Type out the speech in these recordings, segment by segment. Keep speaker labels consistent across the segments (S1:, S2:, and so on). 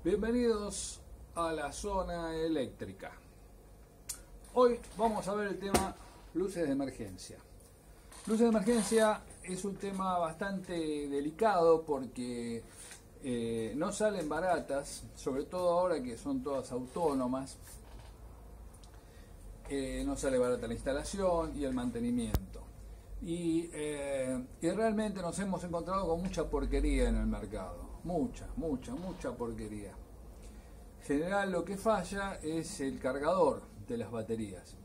S1: Bienvenidos a la zona eléctrica. Hoy vamos a ver el tema luces de emergencia. Luces de emergencia es un tema bastante delicado porque no salen baratas, sobre todo ahora que son todas autónomas. No sale barata la instalación y el mantenimiento. Y realmente nos hemos encontrado con mucha porquería en el mercado. Mucha porquería. En general lo que falla es el cargador de las baterías.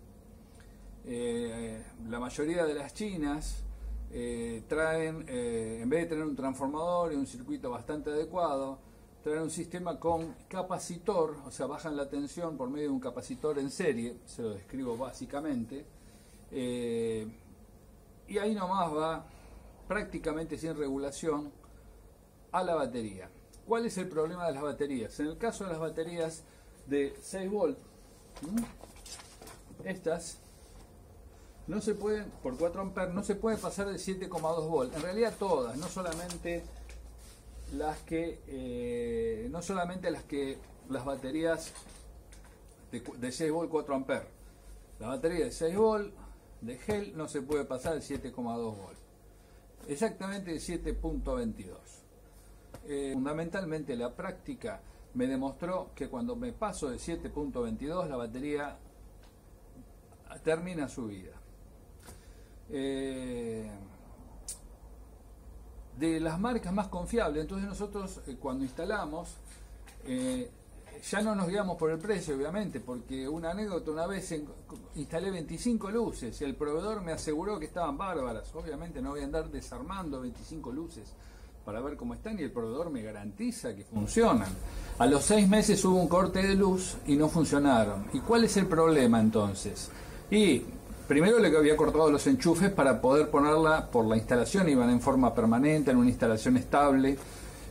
S1: La mayoría de las chinas traen, en vez de tener un transformador y un circuito bastante adecuado, traen un sistema con capacitor, o sea, bajan la tensión por medio de un capacitor en serie, se lo describo básicamente, y ahí nomás va, prácticamente sin regulación, a la batería. ¿Cuál es el problema de las baterías? En el caso de las baterías de 6 volts, estas no se pueden, por 4 amperes, no se puede pasar de 7,2 volts. En realidad todas, no solamente las las baterías de 6 volts 4 amperes. La batería de 6 volts de gel no se puede pasar de 7,2 volts. Exactamente de 7,22. Fundamentalmente la práctica me demostró que cuando me paso de 7,22 la batería termina su vida. De las marcas más confiables, entonces nosotros cuando instalamos ya no nos guiamos por el precio, obviamente, porque una anécdota, una vez instalé 25 luces y el proveedor me aseguró que estaban bárbaras. Obviamente no voy a andar desarmando 25 luces para ver cómo están, y el proveedor me garantiza que funcionan. A los 6 meses hubo un corte de luz y no funcionaron. ¿Y cuál es el problema entonces? Y primero le había cortado los enchufes para poder ponerla por la instalación, iban en forma permanente, en una instalación estable.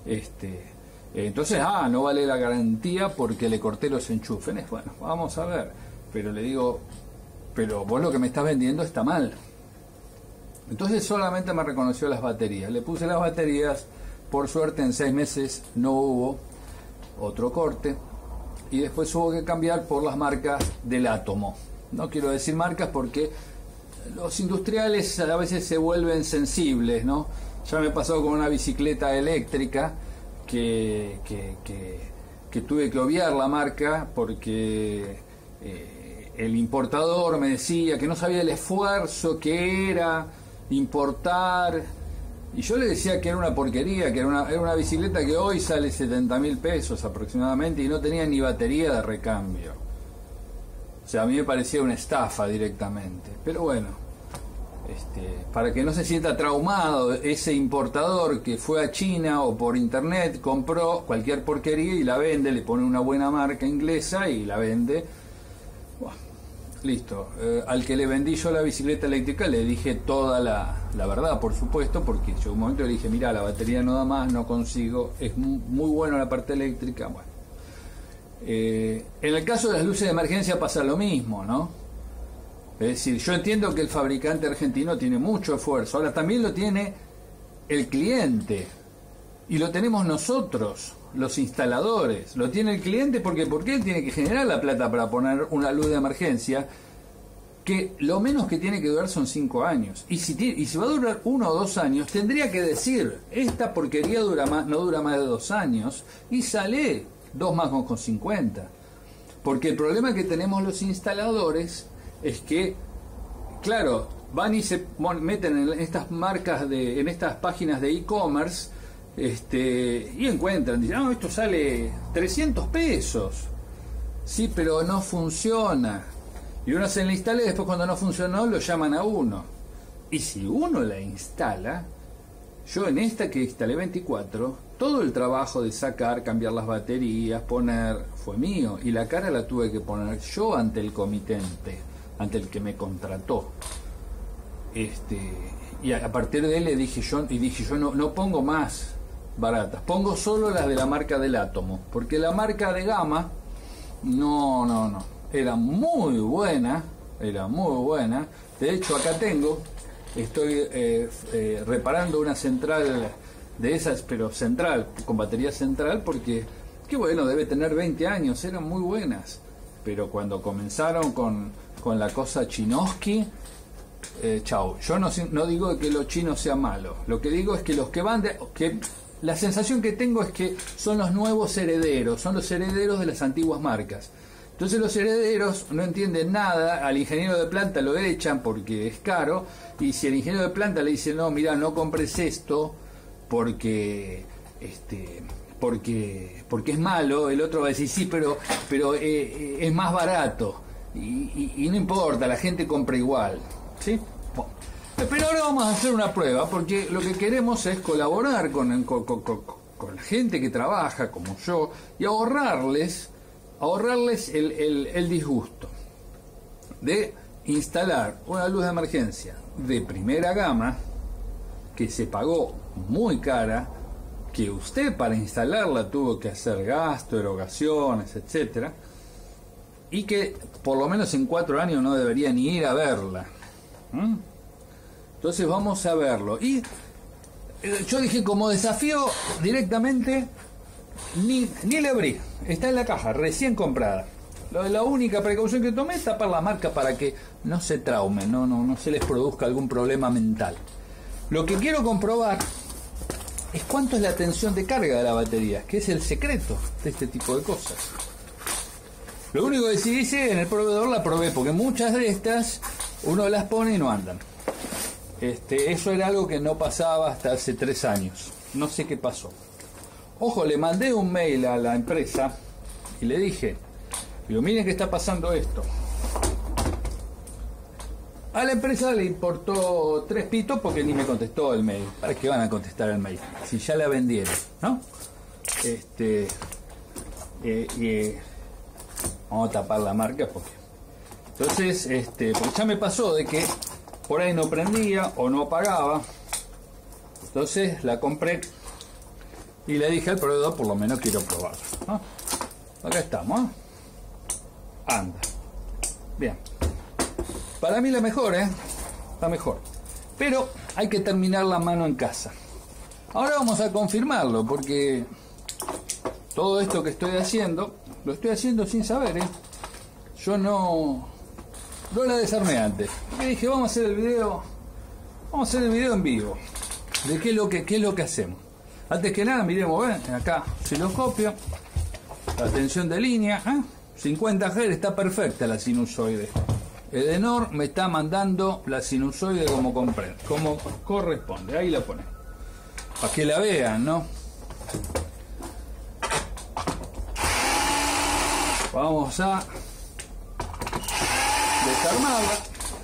S1: Entonces, no vale la garantía porque le corté los enchufes. Bueno, vamos a ver. Pero le digo, pero vos lo que me estás vendiendo está mal. Entonces solamente me reconoció las baterías. Le puse las baterías, por suerte en 6 meses no hubo otro corte. Y después hubo que cambiar por las marcas del átomo. No quiero decir marcas porque los industriales a veces se vuelven sensibles, ¿no? Ya me pasó con una bicicleta eléctrica que tuve que obviar la marca porque el importador me decía que no sabía el esfuerzo que era importar, y yo le decía que era una porquería, que era una bicicleta que hoy sale 70.000 pesos aproximadamente y no tenía ni batería de recambio. O sea, a mí me parecía una estafa directamente. Pero bueno, para que no se sienta traumado ese importador que fue a China o por internet, compró cualquier porquería y la vende, le pone una buena marca inglesa y la vende. Bueno, listo. Al que le vendí yo la bicicleta eléctrica le dije toda la verdad, por supuesto, porque yo un momento le dije, mira, la batería no da más, no consigo, es muy bueno la parte eléctrica. Bueno, en el caso de las luces de emergencia pasa lo mismo, ¿no? Es decir, yo entiendo que el fabricante argentino tiene mucho esfuerzo, ahora también lo tiene el cliente y lo tenemos nosotros, los instaladores. Lo tiene el cliente porque él tiene que generar la plata para poner una luz de emergencia que lo menos que tiene que durar son 5 años. Y si va a durar 1 o 2 años, tendría que decir, esta porquería no dura más de 2 años y sale 2 más con 50. Porque el problema que tenemos los instaladores es que, claro, van y se meten en estas marcas, en estas páginas de e-commerce, y encuentran, dicen, esto sale 300 pesos. Sí, pero no funciona. Y uno se la instala y después cuando no funcionó lo llaman a uno. Y si uno la instala, yo en esta que instalé 24, todo el trabajo de sacar, cambiar las baterías, poner, fue mío. Y la cara la tuve que poner yo ante el comitente, ante el que me contrató. Y a partir de él le dije yo, no pongo más baratas, pongo solo las de la marca del átomo, porque la marca de gama no, era muy buena. De hecho acá estoy reparando una central de esas, pero central, con batería central, porque que bueno, debe tener 20 años, eran muy buenas, pero cuando comenzaron con la cosa Chinosky, chau. Yo no digo que los chinos sean malos, lo que digo es que los que van que la sensación que tengo es que son los nuevos herederos, son los herederos de las antiguas marcas. Entonces los herederos no entienden nada, al ingeniero de planta lo echan porque es caro, y si el ingeniero de planta le dice, no, mira, no compres esto porque es malo, el otro va a decir, sí, pero es más barato, y no importa, la gente compra igual, ¿sí? Bueno, pero ahora vamos a hacer una prueba, porque lo que queremos es colaborar con la gente que trabaja, como yo, y ahorrarles el disgusto de instalar una luz de emergencia de primera gama, que se pagó muy cara, que usted para instalarla tuvo que hacer gasto, erogaciones, etcétera, y que por lo menos en 4 años no debería ni ir a verla. Entonces vamos a verlo. Y yo dije, como desafío directamente, ni le abrí, está en la caja, recién comprada. La única precaución que tomé es tapar la marca para que no se traumen, no se les produzca algún problema mental. Lo que quiero comprobar es cuánto es la tensión de carga de la batería, que es el secreto de este tipo de cosas. Lo único que sí dice, en el proveedor la probé, porque muchas de estas uno las pone y no andan. Eso era algo que no pasaba hasta hace 3 años. No sé qué pasó. Ojo, le mandé un mail a la empresa y le dije, miren que está pasando esto. A la empresa le importó 3 pitos porque ni me contestó el mail. ¿Para qué van a contestar el mail? Si ya la vendieron, ¿no? Vamos a tapar la marca porque... Entonces, porque ya me pasó de que por ahí no prendía o no apagaba. Entonces la compré y le dije al proveedor, por lo menos quiero probarla, ¿no? Acá estamos, ¿eh? Anda. Bien. Para mí la mejor, la mejor. Pero hay que terminar la mano en casa. Ahora vamos a confirmarlo, porque todo esto que estoy haciendo, lo estoy haciendo sin saber, Yo no la desarmé antes. Y dije, vamos a hacer el video en vivo. De qué es lo que hacemos. Antes que nada, miremos, acá, osciloscopio, la tensión de línea, 50 Hz, está perfecta la sinusoide. Edenor me está mandando la sinusoide como corresponde. Ahí la pone. Para que la vean, ¿no? Vamos a desarmarla.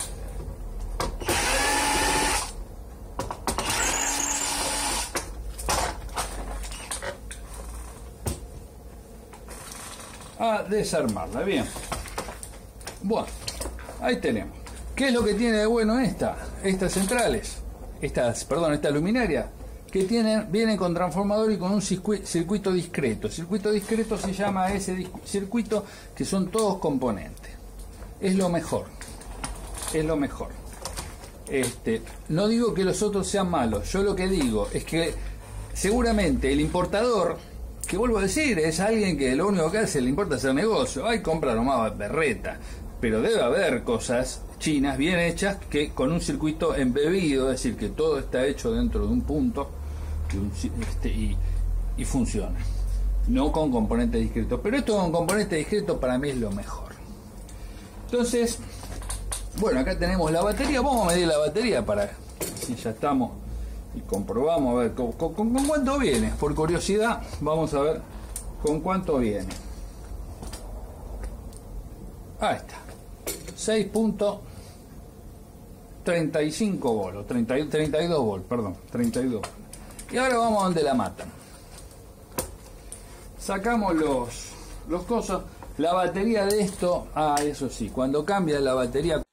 S1: A desarmarla, bien. Bueno, ahí tenemos. ¿Qué es lo que tiene de bueno estas centrales? Estas luminarias, que vienen con transformador y con un circuito discreto. Circuito discreto se llama ese circuito, que son todos componentes. Es lo mejor. No digo que los otros sean malos. Yo lo que digo es que seguramente el importador, que vuelvo a decir, es alguien que lo único que hace le importa hacer negocio. Ay, compra nomás berreta. Pero debe haber cosas chinas bien hechas que con un circuito embebido, es decir, que todo está hecho dentro de un punto y funciona. No con componentes discretos. Pero esto con componentes discretos para mí es lo mejor. Entonces, bueno, acá tenemos la batería. Vamos a medir la batería para si ya estamos y comprobamos a ver con cuánto viene. Por curiosidad, vamos a ver con cuánto viene. Ahí está. 6.35 volts, 32 volts, perdón, 32. Y ahora vamos a donde la matan. Sacamos los cosos. La batería de esto, eso sí, cuando cambia la batería,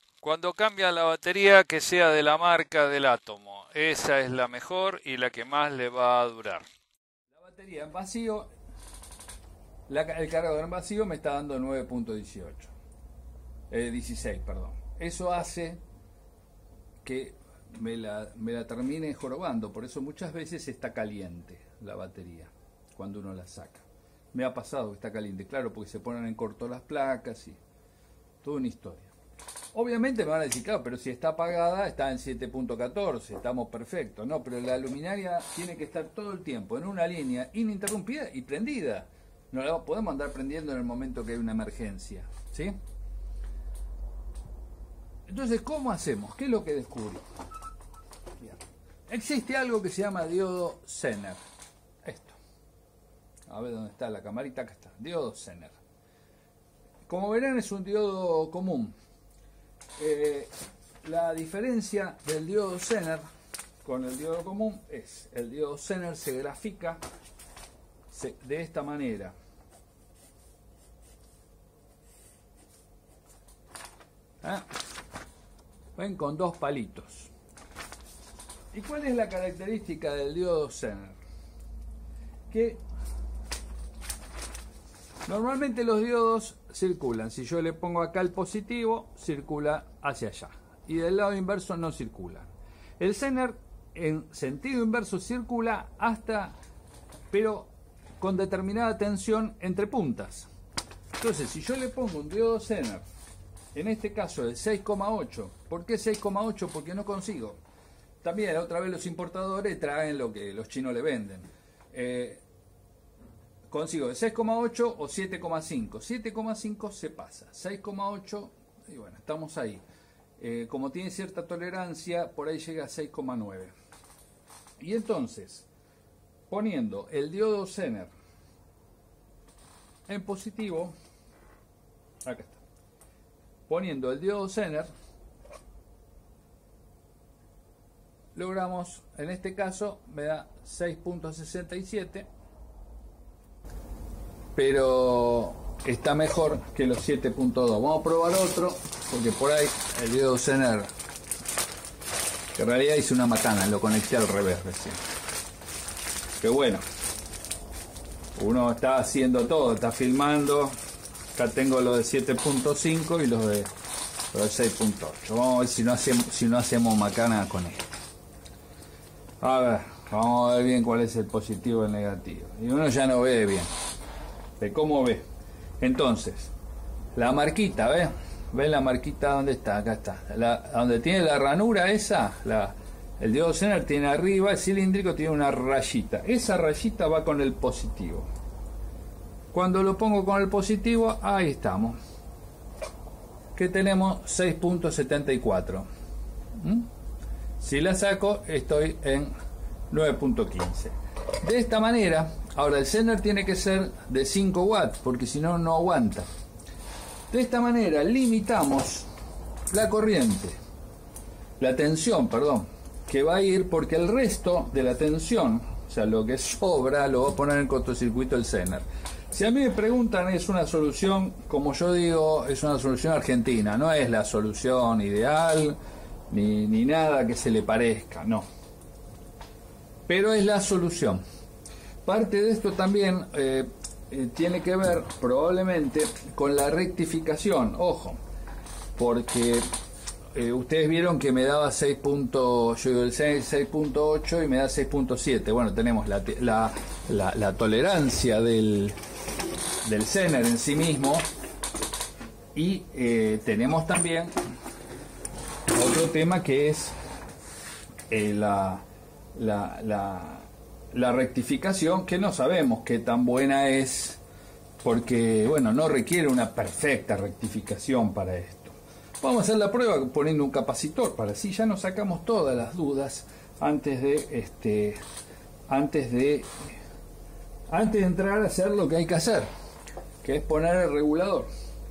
S1: que sea de la marca del átomo, esa es la mejor y la que más le va a durar. La batería en vacío, el cargador en vacío me está dando 9.18. 16, perdón. Eso hace que me la termine jorobando, por eso muchas veces está caliente la batería cuando uno la saca. Me ha pasado que está caliente, claro, porque se ponen en corto las placas y toda una historia. Obviamente me van a decir, claro, pero si está apagada está en 7.14, estamos perfectos. No, pero la luminaria tiene que estar todo el tiempo en una línea ininterrumpida y prendida. No la podemos andar prendiendo en el momento que hay una emergencia, ¿sí? Entonces, ¿cómo hacemos? ¿Qué es lo que descubrí? Bien. Existe algo que se llama diodo Zener. Esto. A ver dónde está la camarita, acá está. Diodo Zener. Como verán, es un diodo común. La diferencia del diodo Zener con el diodo común es el diodo Zener se grafica de esta manera. Ven, con dos palitos. ¿Y cuál es la característica del diodo Zener? Que normalmente los diodos circulan. Si yo le pongo acá el positivo, circula hacia allá. Y del lado inverso no circula. El Zener en sentido inverso circula pero con determinada tensión entre puntas. Entonces, si yo le pongo un diodo Zener, en este caso de 6,8, ¿por qué 6,8? Porque no consigo. También otra vez los importadores traen lo que los chinos le venden. Consigo de 6,8 o 7,5. 7,5 se pasa. 6,8, y bueno, estamos ahí. Como tiene cierta tolerancia, por ahí llega a 6,9. Y entonces, poniendo el diodo Zener en positivo, acá está. Poniendo el diodo Zener, logramos, en este caso, me da 6.67. Pero está mejor que los 7.2. Vamos a probar otro, porque por ahí el diodo Zener, que en realidad hice una macana, lo conecté al revés recién. Pero bueno, uno está haciendo todo, está filmando. Acá tengo los de 7.5 y los de 6.8. Vamos a ver si no hacemos macana con esto. A ver, vamos a ver bien cuál es el positivo y el negativo. Y uno ya no ve bien. ¿Cómo ve? Entonces, la marquita, ¿ve? ¿Ven la marquita dónde está? Acá está. Donde tiene la ranura esa, el diodo Zener tiene arriba, el cilíndrico tiene una rayita. Esa rayita va con el positivo. Cuando lo pongo con el positivo, ahí estamos. Que tenemos 6.74. Si la saco, estoy en 9.15. De esta manera, ahora el Zener tiene que ser de 5 watts, porque si no, no aguanta. De esta manera limitamos la corriente, la tensión, perdón, que va a ir, porque el resto de la tensión, o sea, lo que sobra, lo va a poner en cortocircuito el Zener. Si a mí me preguntan, es una solución, como yo digo, es una solución argentina, no es la solución ideal, ni nada que se le parezca, no. Pero es la solución. Parte de esto también tiene que ver probablemente con la rectificación, ojo, porque ustedes vieron que me daba 6.8 y me da 6.7. Bueno, tenemos la tolerancia del Zener en sí mismo, y tenemos también otro tema que es la rectificación, que no sabemos qué tan buena es, porque bueno, no requiere una perfecta rectificación para esto. Vamos a hacer la prueba poniendo un capacitor, para así ya nos sacamos todas las dudas antes de entrar a hacer lo que hay que hacer, que es poner el regulador.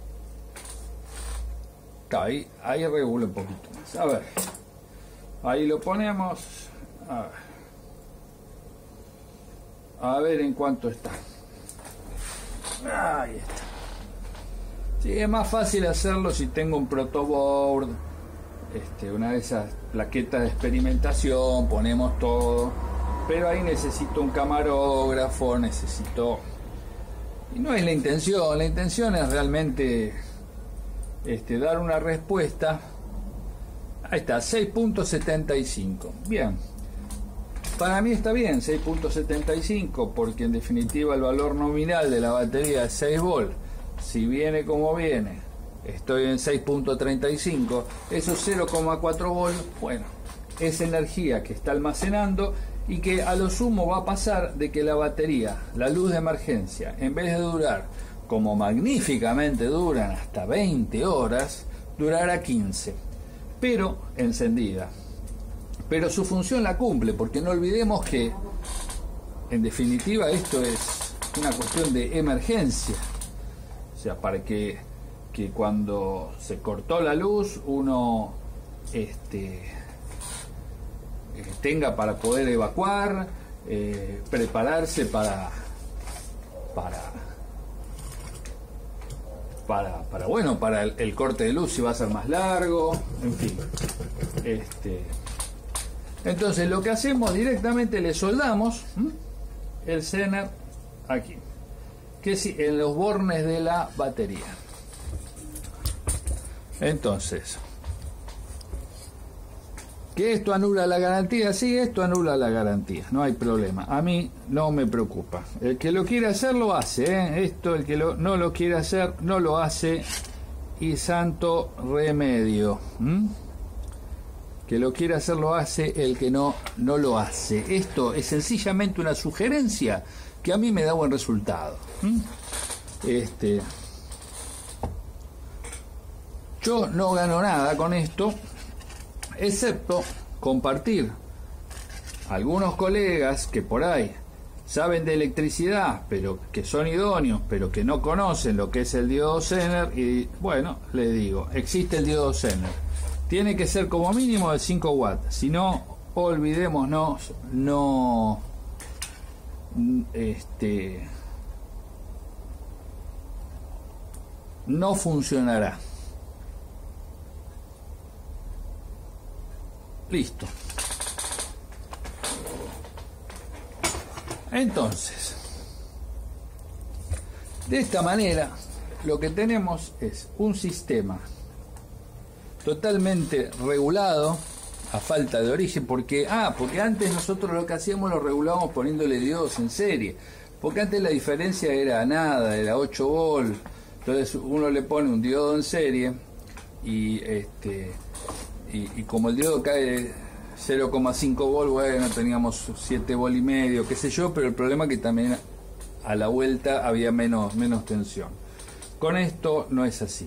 S1: Ahí regula un poquito más. A ver, ahí lo ponemos. A ver en cuánto está. Ahí está. Sí, es más fácil hacerlo si tengo un protoboard, una de esas plaquetas de experimentación, ponemos todo. Pero ahí necesito un camarógrafo, y no es la intención es realmente dar una respuesta. Ahí está, 6.75. Bien. para mí está bien 6.75, porque en definitiva el valor nominal de la batería es 6 volt. Si viene como viene, estoy en 6.35, esos 0,4 volt, bueno, es energía que está almacenando y que a lo sumo va a pasar de que la batería, la luz de emergencia, en vez de durar como magníficamente duran hasta 20 horas, durará 15, pero encendida. Pero su función la cumple, porque no olvidemos que en definitiva esto es una cuestión de emergencia. O sea, para que cuando se cortó la luz uno tenga para poder evacuar, prepararse para el corte de luz, si va a ser más largo, en fin. Entonces lo que hacemos directamente, le soldamos el Zener aquí, que es en los bornes de la batería. Entonces, ¿que esto anula la garantía? Sí, esto anula la garantía, no hay problema, a mí no me preocupa. El que lo quiere hacer lo hace, esto el que no lo quiere hacer no lo hace, y santo remedio. Que lo quiere hacer lo hace, el que no lo hace. Esto es sencillamente una sugerencia que a mí me da buen resultado. Yo no gano nada con esto, excepto compartir algunos colegas que por ahí saben de electricidad, pero que son idóneos, pero que no conocen lo que es el diodo Zener, y bueno, les digo, existe el diodo Zener. Tiene que ser como mínimo de 5 watts, si no, olvidémonos, no funcionará. Listo. Entonces, de esta manera, lo que tenemos es un sistema totalmente regulado, a falta de origen, porque antes nosotros lo que hacíamos lo regulábamos poniéndole diodos en serie, porque antes la diferencia era nada, era 8 volt, entonces uno le pone un diodo en serie y como el diodo cae 0,5 volt, bueno, teníamos 7 volt y medio, qué sé yo, pero el problema es que también a la vuelta había menos tensión. Con esto no es así.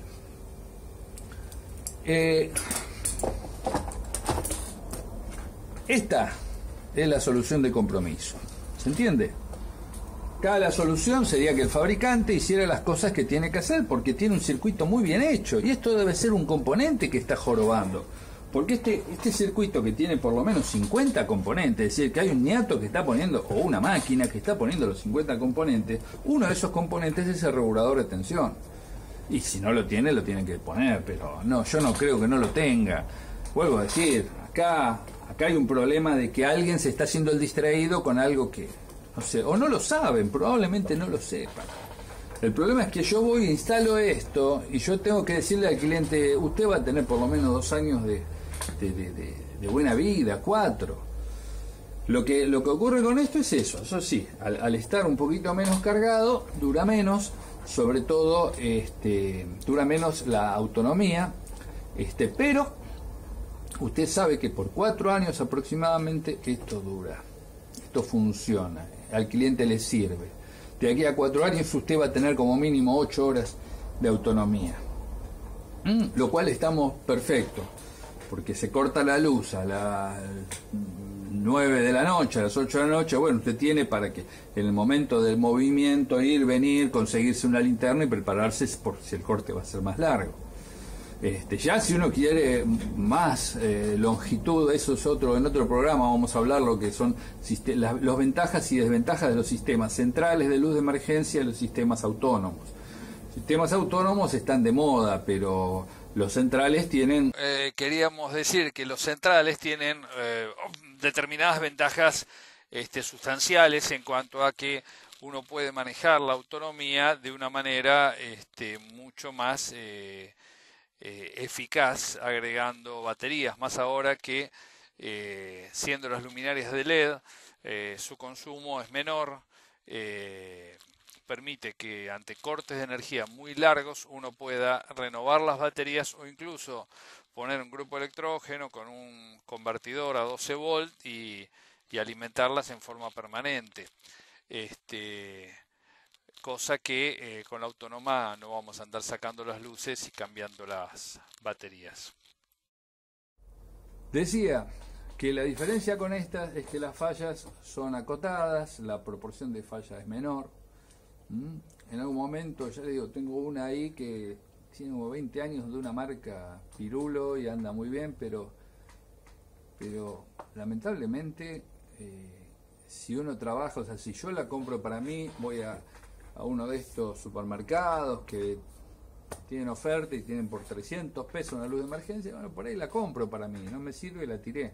S1: Esta es la solución de compromiso, ¿se entiende? Acá la solución sería que el fabricante hiciera las cosas que tiene que hacer, porque tiene un circuito muy bien hecho, y esto debe ser un componente que está jorobando, porque este circuito que tiene por lo menos 50 componentes, es decir, que hay un niato que está poniendo, o una máquina que está poniendo los 50 componentes, uno de esos componentes es el regulador de tensión. Y si no lo tiene, lo tienen que poner, pero no, yo no creo que no lo tenga. Vuelvo a decir, acá hay un problema de que alguien se está haciendo el distraído con algo que, no sé, o no lo saben, probablemente no lo sepan. El problema es que yo voy e instalo esto y yo tengo que decirle al cliente, usted va a tener por lo menos 2 años de buena vida, 4. Lo que ocurre con esto es eso sí, al estar un poquito menos cargado, dura menos. Sobre todo dura menos la autonomía, pero usted sabe que por 4 años aproximadamente esto dura, esto funciona, al cliente le sirve. De aquí a 4 años usted va a tener como mínimo 8 horas de autonomía, lo cual estamos perfectos, porque se corta la luz a las 9 de la noche, a las 8 de la noche, bueno, usted tiene para que en el momento del movimiento ir, venir, conseguirse una linterna y prepararse por si el corte va a ser más largo. Ya si uno quiere más longitud, eso es en otro programa vamos a hablar lo que son las ventajas y desventajas de los sistemas centrales de luz de emergencia y los sistemas autónomos. Sistemas autónomos están de moda, pero los centrales tienen... queríamos decir que los centrales tienen determinadas ventajas sustanciales en cuanto a que uno puede manejar la autonomía de una manera mucho más eficaz agregando baterías, más ahora que
S2: siendo las luminarias de LED, su consumo es menor, permite que ante cortes de energía muy largos uno pueda renovar las baterías o incluso poner un grupo electrógeno con un convertidor a 12 volt y alimentarlas en forma permanente. Cosa que con la autónoma no vamos a andar sacando las luces y cambiando las baterías.
S1: Decía que la diferencia con estas es que las fallas son acotadas, la proporción de falla es menor. En algún momento, ya le digo, tengo una ahí que tiene como 20 años de una marca Pirulo y anda muy bien, pero lamentablemente si uno trabaja, o sea, si yo la compro para mí, voy a uno de estos supermercados que tienen oferta y tienen por 300 pesos una luz de emergencia, bueno, por ahí la compro para mí, no me sirve y la tiré.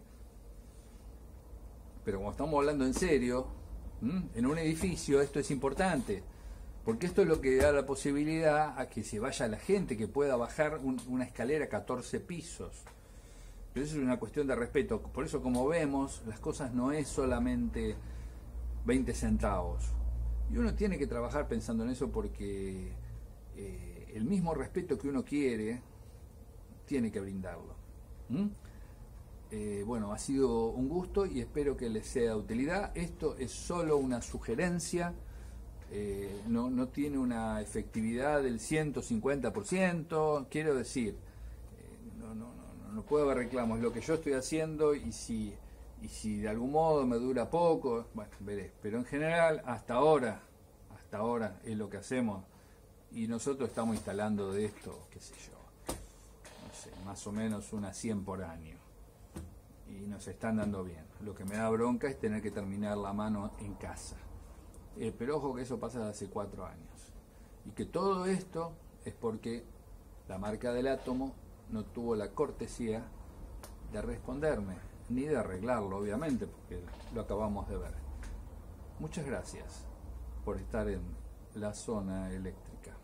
S1: Pero como estamos hablando en serio, en un edificio esto es importante, porque esto es lo que da la posibilidad a que se vaya la gente, que pueda bajar una escalera 14 pisos. Pero eso es una cuestión de respeto. Por eso, como vemos, las cosas no es solamente 20 centavos. Y uno tiene que trabajar pensando en eso porque el mismo respeto que uno quiere, tiene que brindarlo. Bueno, ha sido un gusto y espero que les sea de utilidad. Esto es solo una sugerencia, no tiene una efectividad del 150%, quiero decir, no puedo haber reclamos, lo que yo estoy haciendo y si de algún modo me dura poco, bueno, veré, pero en general hasta ahora es lo que hacemos y nosotros estamos instalando de esto, qué sé yo, no sé, más o menos unas 100 por año. Y nos están dando bien. Lo que me da bronca es tener que terminar la mano en casa. Pero ojo que eso pasa desde hace 4 años. Y que todo esto es porque la marca del átomo no tuvo la cortesía de responderme, ni de arreglarlo, obviamente, porque lo acabamos de ver. Muchas gracias por estar en la zona eléctrica.